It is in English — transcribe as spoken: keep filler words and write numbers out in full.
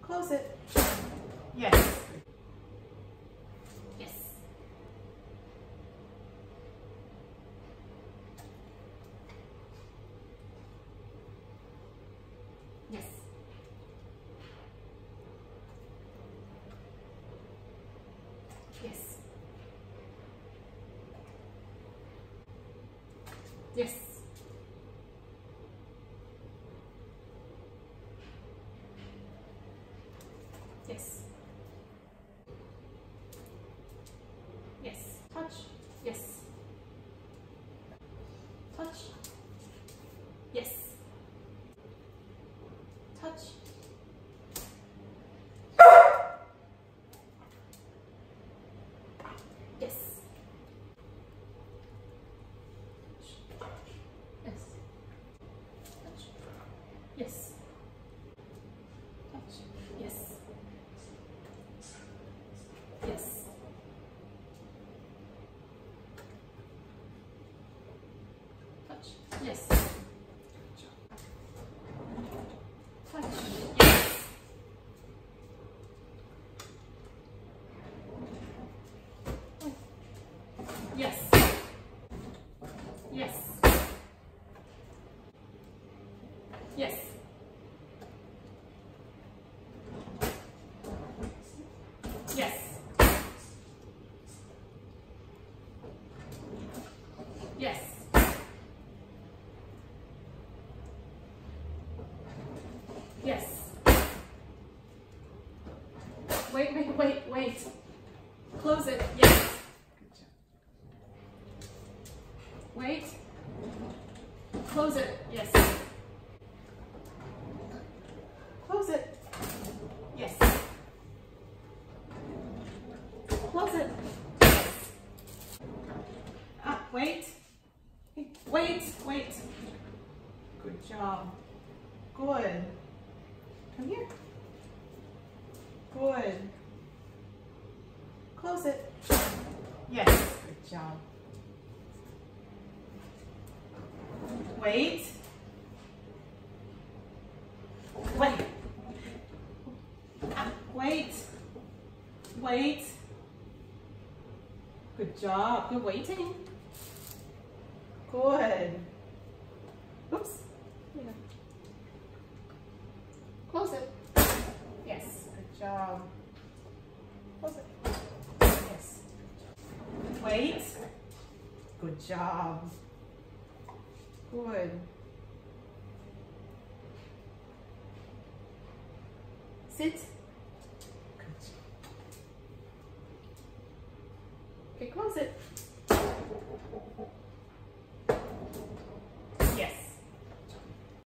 Close it. Yes. Yes. Yes. Yes. Yes. Yes. Yes. Touch. Yes. Touch. Yes. Touch. Yes. Yes. Touch. Yes. Touch. Yes. Yes. Touch. Yes. Touch. Yes. Yes. Yes. Yes. Yes. Yes. Wait, wait, wait, wait. Close it. Yes. Wait. Close it. Yes. Close it. Yes. Close it. Yes. Ah, wait. Wait, wait. Good job. Good. Come here. Good. Close it. Yes. Good job. Wait. Wait. Ah, wait. Wait. Good job. Good waiting. Good. Oops. Yeah. Close it. Yes. Good job. Close it. Yes. Wait. Good job. Good. Sit. Good. Okay, close it.